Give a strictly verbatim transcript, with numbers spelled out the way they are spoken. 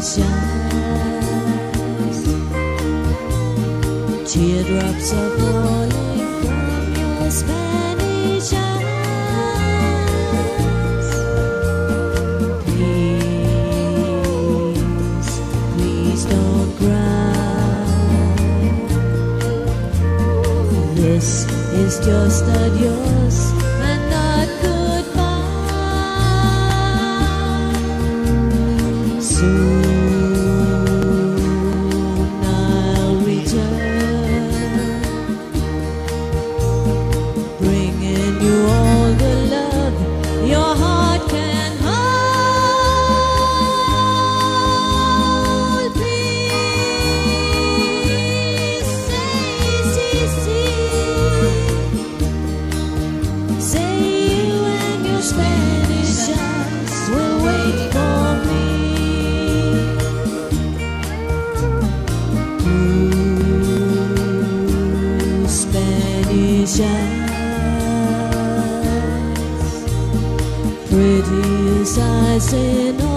Spanish eyes. Teardrops are falling from your Spanish eyes. Please, please don't cry. This is just adios and not goodbye. Soon I'll return, bringing you all the love your heart can hold. Please say, see, see. Say you and your Spanish eyes will wait for me. Blue Spanish eyes, prettiest eyes in all